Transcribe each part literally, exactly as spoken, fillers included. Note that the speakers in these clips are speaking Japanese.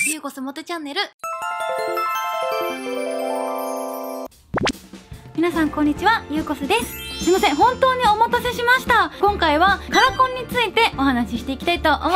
ゆうこすモテチャンネル。皆さんこんにちは、ゆうこすです。すいません、本当にお待たせしました。今回はカラコンについてお話ししていきたいと思います。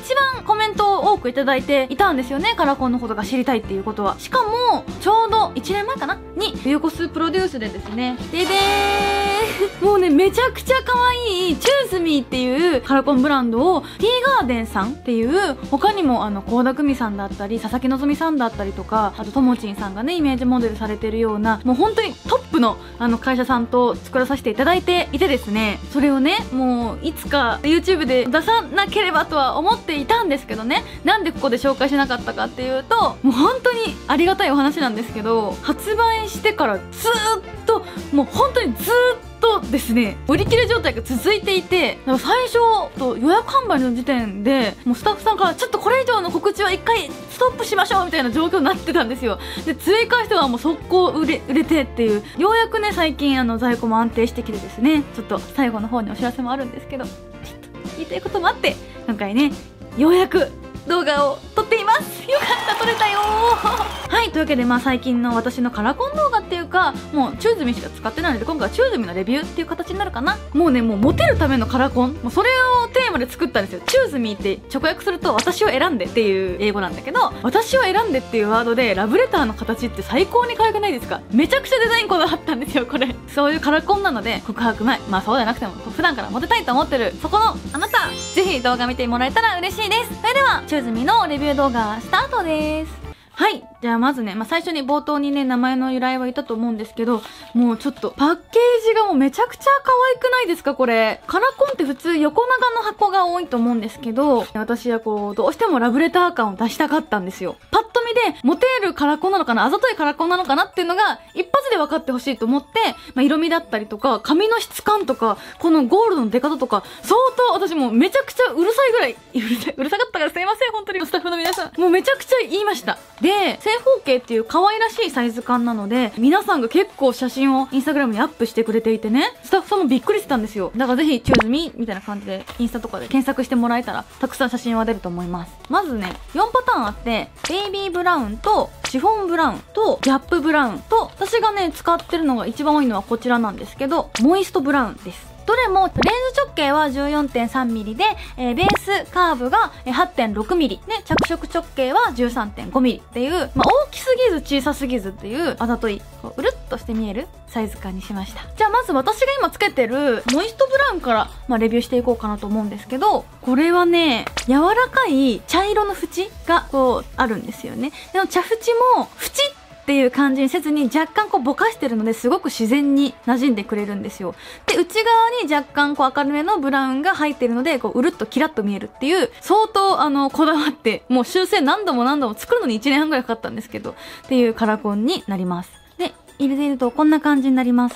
一番コメントを多くいただいていたんですよね、カラコンのことが知りたいっていうことは。しかもちょうどいちねんまえかなにゆうこすプロデュースでですね、ででーもうね、めちゃくちゃ可愛いチューズミーっていうカラコンブランドをティーガーデンさんっていう、他にもあの倖田來未さんだったり佐々木希さんだったりとか、あとともちんさんがねイメージモデルされてるような、もう本当にトップのあの会社さんと作らさせていただいていてですね、それをねもういつか YouTube で出さなければとは思っていたんですけどね、なんでここで紹介しなかったかっていうと、もう本当にありがたいお話なんですけど、発売してからずーっともう本当にずーっとですね売り切れ状態が続いていて、最初と予約販売の時点でもうスタッフさんからちょっとこれ以上の告知は一回ストップしましょうみたいな状況になってたんですよ。で追加してはもう速攻売れ売れてっていう、ようやくね最近あの在庫も安定してきてですね、ちょっと最後の方にお知らせもあるんですけど、ちょっと言いたいこともあって今回ねようやく動画を撮っています。よかった、撮れたよーはい、というわけでまあ最近の私のカラコン動画っていうか、もうチューズミしか使ってないので、今回はチューズミのレビューっていう形になるかな。もうね、もうモテるためのカラコン、もうそれをテーマで作ったんですよ。チューズミって直訳すると私を選んでっていう英語なんだけど、私を選んでっていうワードでラブレターの形って最高に可愛くないですか？めちゃくちゃデザインこだわったんですよ、これ。そういうカラコンなので、告白前、まあそうじゃなくても普段からモテたいと思ってるそこのあなた、ぜひ動画見てもらえたら嬉しいです。それではチューズミのレビュー動画スタートです。はい。じゃあまずね、まあ、最初に冒頭にね、名前の由来は言ったと思うんですけど、もうちょっとパッケージがもうめちゃくちゃ可愛くないですか、これ。カラコンって普通横長の箱が多いと思うんですけど、私はこう、どうしてもラブレター感を出したかったんですよ。パッと見で、モテるカラコンなのかな、あざといカラコンなのかなっていうのが、一発で分かってほしいと思って、まあ、色味だったりとか、髪の質感とか、このゴールドの出方とか、相当私もうめちゃくちゃうるさいぐらい、うるさい、うるさかったからすいません、本当にスタッフの皆さん。もうめちゃくちゃ言いました。で、正方形っていう可愛らしいサイズ感なので、皆さんが結構写真をインスタグラムにアップしてくれていてね、スタッフさんもびっくりしてたんですよ。だからぜひチューズミみたいな感じでインスタとかで検索してもらえたらたくさん写真は出ると思います。まずね、よんパターンあって、ベイビーブラウンとシフォンブラウンとギャップブラウンと、私がね使ってるのが一番多いのはこちらなんですけど、モイストブラウンです。どれもレンズ直径は じゅうよんてんさんミリで、えー、ベースカーブが はってんろくミリで、着色直径は じゅうさんてんごミリっていう、まあ、大きすぎず小さすぎずっていうあざとい、こううるっとして見えるサイズ感にしました。じゃあまず私が今つけてるモイストブラウンから、まあ、レビューしていこうかなと思うんですけど、これはね柔らかい茶色の縁がこうあるんですよね。でも茶縁も縁っていう感じにせずに若干こうぼかしてるので、すごく自然に馴染んでくれるんですよ。で、内側に若干こう明るめのブラウンが入ってるので、こううるっとキラッと見えるっていう、相当あのこだわって、もう修正何度も何度も作るのにいちねんはんぐらいかかったんですけど、っていうカラコンになります。で、入れているとこんな感じになります。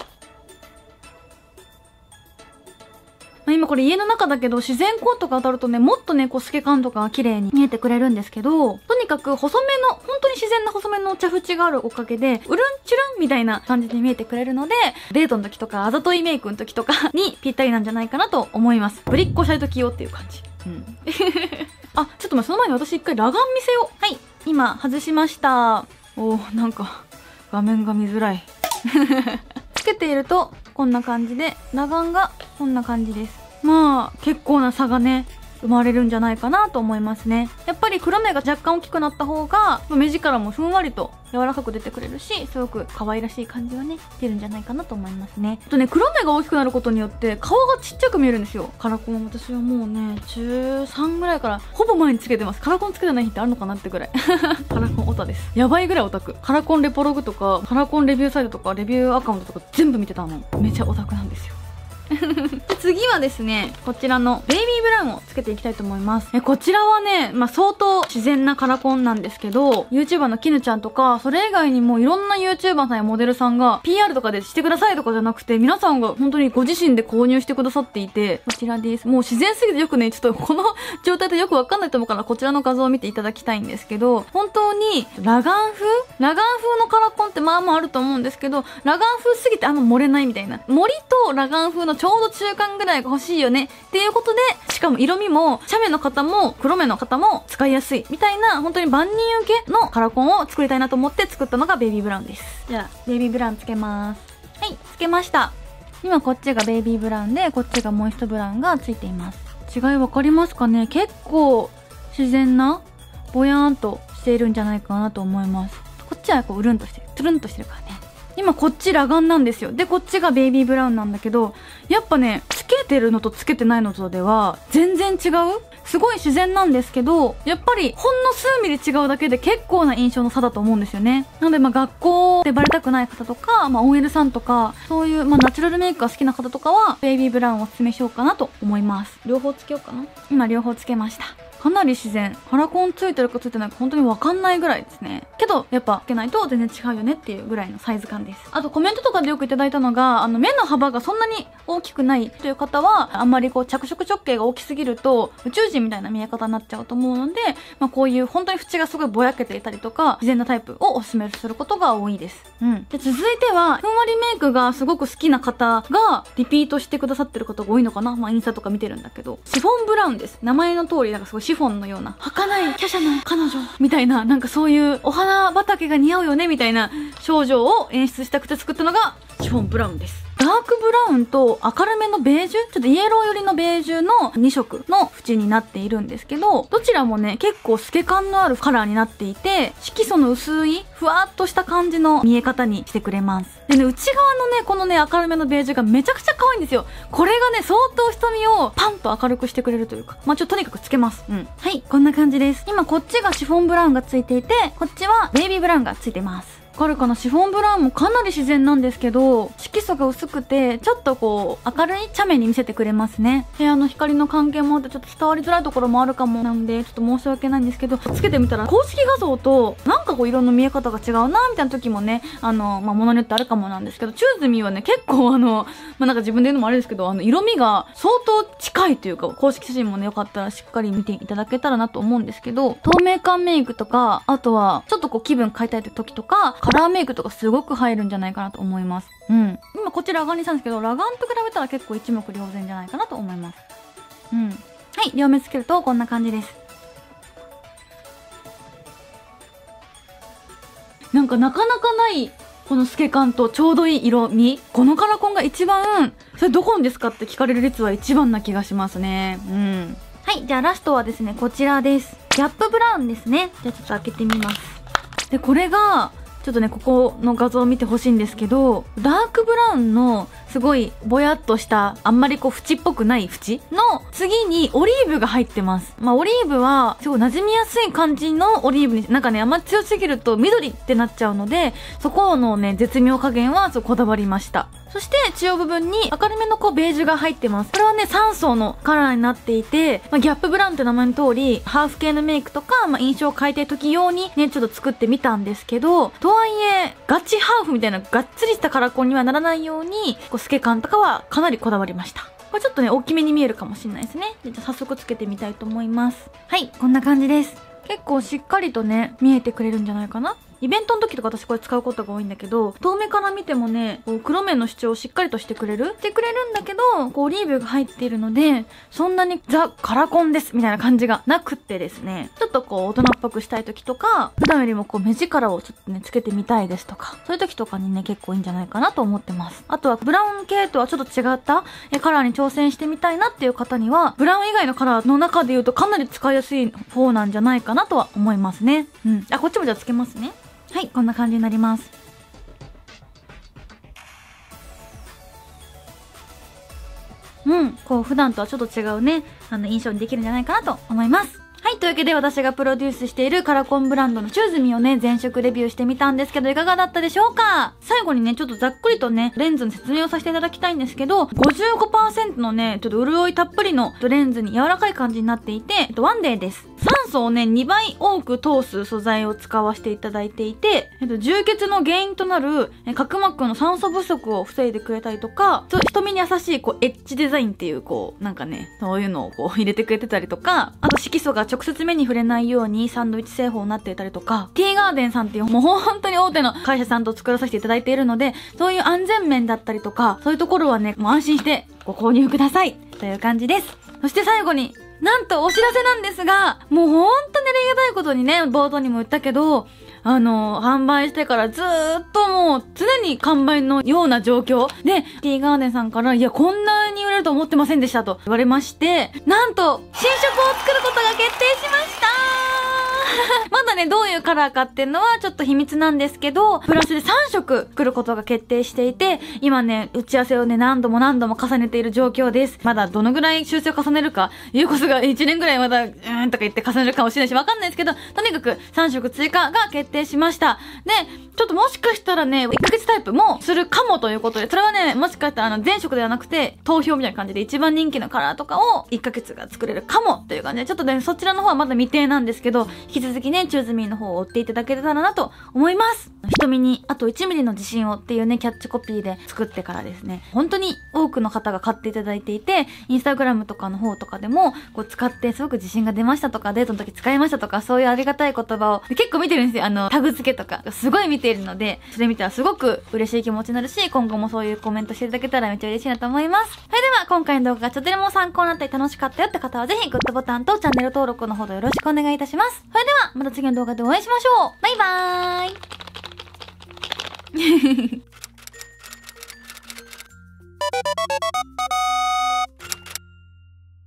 まあ、今これ家の中だけど、自然光とか当たるとね、もっとね、こう透け感とかが綺麗に見えてくれるんですけど、とにかく細めの、本当に自然な細めの茶縁があるおかげで、うるんちゅるんみたいな感じに見えてくれるので、デートの時とか、あざといメイクの時とかにぴったりなんじゃないかなと思います。ぶりっこしたい時用っていう感じ。うん。あ、ちょっと待って、その前に私一回裸眼見せよう。はい。今、外しました。おー、なんか、画面が見づらい。つけていると、こんな感じで、裸眼がこんな感じです。まあ、結構な差がね、生まれるんじゃないかなと思いますね。やっぱり黒目が若干大きくなった方が、目力もふんわりと柔らかく出てくれるし、すごく可愛らしい感じがね、出るんじゃないかなと思いますね。あとね、黒目が大きくなることによって、顔がちっちゃく見えるんですよ。カラコン、私はもうね、中さんぐらいから、ほぼ前につけてます。カラコンつけてない日ってあるのかなってぐらい。カラコンオタです。やばいぐらいオタク。カラコンレポログとか、カラコンレビューサイトとか、レビューアカウントとか全部見てたの。めちゃオタクなんですよ。で次はですね、こちらのベイビーブラウンをつけていきたいと思います。えこちらはね、まあ、相当自然なカラコンなんですけど、 YouTuber のきぬちゃんとか、それ以外にもいろんな YouTuber さんやモデルさんが ピーアール とかでしてくださいとかじゃなくて、皆さんが本当にご自身で購入してくださっていて、こちらです。もう自然すぎてよくね、ちょっとこの状態でよくわかんないと思うから、こちらの画像を見ていただきたいんですけど、本当に裸眼風裸眼風のカラコンってまあまああると思うんですけど、裸眼風すぎてあんま漏れないみたいな、森と裸眼風ののちょうど中間ぐらいが欲しいよねっていうことで、しかも色味も茶目の方も黒目の方も使いやすいみたいな、本当に万人受けのカラコンを作りたいなと思って作ったのがベイビーブラウンです。じゃあベイビーブラウンつけます。はい、つけました。今こっちがベイビーブラウンで、こっちがモイストブラウンがついています。違いわかりますかね？結構自然なぼやーんとしているんじゃないかなと思います。こっちはこううるんとしてる、トゥルンとしてるからね。今こっち裸眼なんですよ。でこっちがベイビーブラウンなんだけど、やっぱねつけてるのとつけてないのとでは全然違う。すごい自然なんですけど、やっぱりほんの数ミリ違うだけで結構な印象の差だと思うんですよね。なのでまあ学校でバレたくない方とか、まあ オーエル さんとか、そういうまあナチュラルメイクが好きな方とかはベイビーブラウンをおすすめしようかなと思います。両方つけようかな。今両方つけました。かなり自然。カラコンついてるかついてないか本当にわかんないぐらいですね。けどやっぱつけないと全然違うよねっていうぐらいのサイズ感です。あとコメントとかでよくいただいたのが、あの目の幅がそんなに大きくないという方は、あんまりこう着色直径が大きすぎると宇宙人みたいな見え方になっちゃうと思うので、まあ、こういう本当に縁がすごいぼやけていたりとか自然なタイプをおすすめすることが多いです。うん。で続いてはふんわりメイクがすごく好きな方がリピートしてくださってる方が多いのかな。まあインスタとか見てるんだけど、シフォンブラウンです。名前の通りなんかすごいシフォンのような儚い華奢な彼女みたいな、なんかそういうお花畑が似合うよねみたいな少女を演出したくて作ったのがシフォンブラウンです。ダークブラウンと明るめのベージュ、ちょっとイエロー寄りのベージュのに色の縁になっているんですけど、どちらもね結構透け感のあるカラーになっていて、色素の薄いふわっとした感じの見え方にしてくれます。でね、内側のねこのね明るめのベージュがめちゃくちゃ可愛いんですよ。これがね相当瞳をパンと明るくしてくれるというか、まあちょっととにかくつけます。うん。はい、こんな感じです。今こっちがシフォンブラウンがついていて、こっちはベイビーブラウンがついてます。わかるかな？シフォンブラウンもかなり自然なんですけど、色素が薄くてちょっとこう明るい茶目に見せてくれますね。部屋の光の関係もあってちょっと伝わりづらいところもあるかもなんでちょっと申し訳ないんですけど、つけてみたら公式画像となんかこう色の見え方が違うなみたいな時もね、あのまあものによってあるかもなんですけど、チューズミーはね結構あのまあなんか自分で言うのもあれですけど、あの色味が相当近いというか、公式写真もねよかったらしっかり見ていただけたらなと思うんですけど、透明感メイクとか、あとはちょっとこう気分変えたい時とかカラーメイクとかすごく入るんじゃないかなと思います。うん。今こちら裸眼にしたんですけど、裸眼と比べたら結構一目瞭然じゃないかなと思います。うん。はい、両目つけるとこんな感じです。なんかなかなかないこの透け感とちょうどいい色味。このカラコンが一番、それどこんですかって聞かれる率は一番な気がしますね。うん。はい、じゃあラストはですね、こちらです。ギャップブラウンですね。じゃあちょっと開けてみます。で、これが、ちょっとね、ここの画像を見てほしいんですけど、ダークブラウンのすごいぼやっとしたあんまりこう縁っぽくない縁の次にオリーブが入ってます。まあオリーブはすごい馴染みやすい感じのオリーブに、なんかねあんま強すぎると緑ってなっちゃうので、そこのね絶妙加減はそうこだわりました。そして中央部分に明るめのこうベージュが入ってます。これはねさん層のカラーになっていて、まあ、ギャップブラウンって名前の通りハーフ系のメイクとか、まあ、印象を変えたい時用にねちょっと作ってみたんですけど、とはいえガチハーフみたいながっつりしたカラコンにはならないようにこう透け感とかはかなりこだわりました。これちょっとね大きめに見えるかもしれないですね。じゃあ早速つけてみたいと思います。はい、こんな感じです。結構しっかりとね見えてくれるんじゃないかな。イベントの時とか私これ使うことが多いんだけど、遠目から見てもねこう黒目の主張をしっかりとしてくれるしてくれるんだけど、こうオリーブが入っているのでそんなにザ・カラコンですみたいな感じがなくってですね、ちょっとこう大人っぽくしたい時とか、普段よりもこう目力をちょっとねつけてみたいですとか、そういう時とかにね結構いいんじゃないかなと思ってます。あとはブラウン系とはちょっと違ったカラーに挑戦してみたいなっていう方には、ブラウン以外のカラーの中で言うとかなり使いやすい方なんじゃないかなとは思いますね。うん。あ、こっちもじゃあつけますね。はい、こんな感じになります。うん、こう普段とはちょっと違うね、あの印象にできるんじゃないかなと思います。はい、というわけで私がプロデュースしているカラコンブランドのチューズミをね、全色レビューしてみたんですけど、いかがだったでしょうか？最後にね、ちょっとざっくりとね、レンズの説明をさせていただきたいんですけど、ごじゅうごパーセント のね、ちょっと潤いたっぷりのレンズに柔らかい感じになっていて、ワンデーです。酸素をね、にばい多く通す素材を使わせていただいていて、えっと、充血の原因となる角膜の酸素不足を防いでくれたりとか、瞳に優しいこうエッジデザインっていうこう、なんかね、そういうのをこう入れてくれてたりとか、あと色素が直接目に触れないようにサンドイッチ製法になっていたりとか、ティーガーデンさんっていうもう本当に大手の会社さんと作らさせていただいているので、そういう安全面だったりとか、そういうところはね、もう安心してご購入くださいという感じです。そして最後になんとお知らせなんですが、もうほんとにありがたいことにね、冒頭にも言ったけど、あの、販売してからずーっともう常に完売のような状況で、ティーガーデンさんから、いや、こんなに売れると思ってませんでしたと言われまして、なんと、新色を作ることが決定しましたまだね、どういうカラーかっていうのはちょっと秘密なんですけど、プラスでさんしょく作ることが決定していて、今ね、打ち合わせをね、何度も何度も重ねている状況です。まだどのぐらい修正を重ねるか、ゆうこすがいちねんぐらいまだ、うーんとか言って重ねるかもしれないし、わかんないですけど、とにかくさんしょく追加が決定しました。で、ちょっともしかしたらね、いっかげつタイプもするかもということで、それはね、もしかしたらあの、全色ではなくて、投票みたいな感じで一番人気のカラーとかをいっかげつが作れるかもという感じで、ちょっとね、そちらの方はまだ未定なんですけど、引き続きね、チューズミーの方を追っていただけたらなと思います。瞳にあといちミリの自信をっていうね、キャッチコピーで作ってからですね、本当に多くの方が買っていただいていて、インスタグラムとかの方とかでも、こう使ってすごく自信が出ましたとか、デートの時使いましたとか、そういうありがたい言葉を結構見てるんですよ。あの、タグ付けとか、すごい見ているので、それ見たらすごく嬉しい気持ちになるし、今後もそういうコメントしていただけたらめっちゃ嬉しいなと思います。それでは、今回の動画がちょっとでも参考になったり楽しかったよって方はぜひグッドボタンとチャンネル登録のほどよろしくお願いいたします。それでは、また次の動画でお会いしましょう。バイバーイ